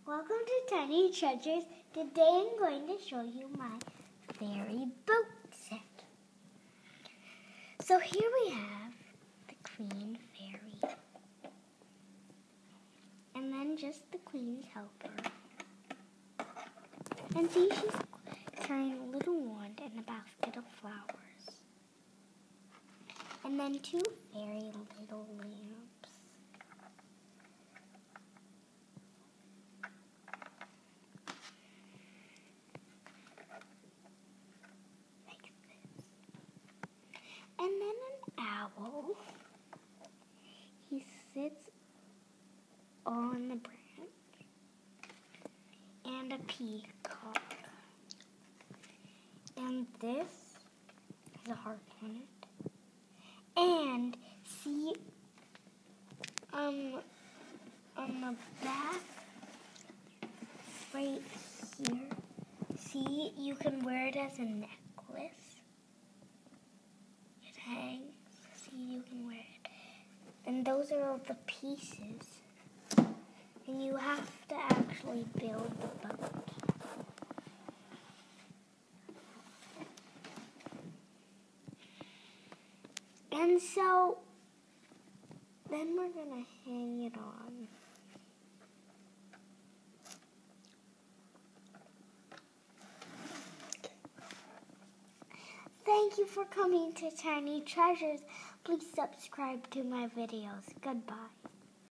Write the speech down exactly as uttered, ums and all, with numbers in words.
Welcome to Tiny Treasures. Today I'm going to show you my fairy boat set. So here we have the Queen Fairy. And then just the Queen's helper. And see, she's carrying a little wand and a basket of flowers. And then two very little lamps. Like this. And then an owl. He sits on the branch. And a peacock. And this has a heart on it. And see, um, on the back, right here, see, you can wear it as a necklace. It hangs. See, you can wear it. And those are all the pieces. And you have to actually build the boat. And so, then we're going to hang it on. Thank you for coming to Tiny Treasures. Please subscribe to my videos. Goodbye.